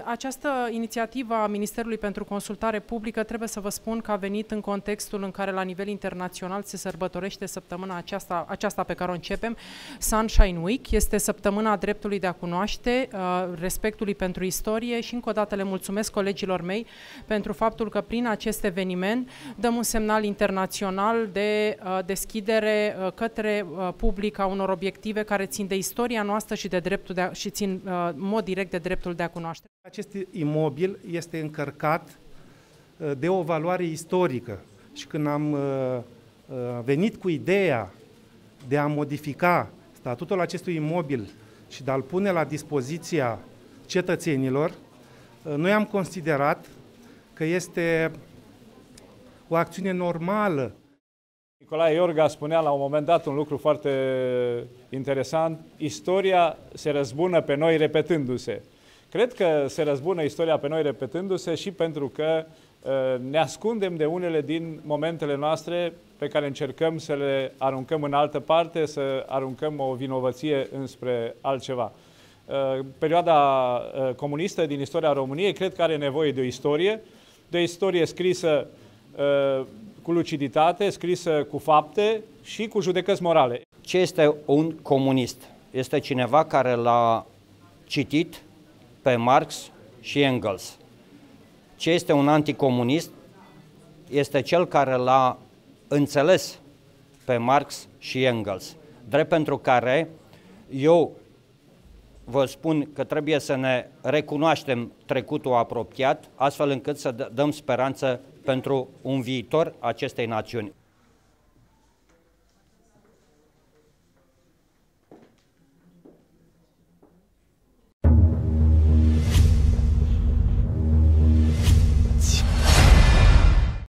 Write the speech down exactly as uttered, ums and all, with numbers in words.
Această inițiativă a Ministerului pentru Consultare Publică, trebuie să vă spun că a venit în contextul în care la nivel internațional se sărbătorește săptămâna aceasta, aceasta pe care o începem, Sunshine Week. Este săptămâna dreptului de a cunoaște, respectului pentru istorie și încă o dată le mulțumesc colegilor mei pentru faptul că prin acest eveniment dăm un semnal internațional de deschidere către public a unor obiective care țin de istoria noastră și de dreptul de a, și țin în mod direct de dreptul de a cunoaște. Acest imobil este încărcat de o valoare istorică și când am venit cu ideea de a modifica statutul acestui imobil și de a-l pune la dispoziția cetățenilor, noi am considerat că este o acțiune normală. Nicolae Iorga spunea la un moment dat un lucru foarte interesant: istoria se răzbună pe noi repetându-se. Cred că se răzbună istoria pe noi repetându-se și pentru că uh, ne ascundem de unele din momentele noastre pe care încercăm să le aruncăm în altă parte, să aruncăm o vinovăție înspre altceva. Uh, perioada uh, comunistă din istoria României cred că are nevoie de o istorie, de o istorie scrisă uh, cu luciditate, scrisă cu fapte și cu judecăți morale. Ce este un comunist? Este cineva care l-a citit pe Marx și Engels. Ce este un anticomunist? Este cel care l-a înțeles pe Marx și Engels. Drept pentru care eu vă spun că trebuie să ne recunoaștem trecutul apropiat, astfel încât să dăm speranță pentru un viitor acestei națiuni.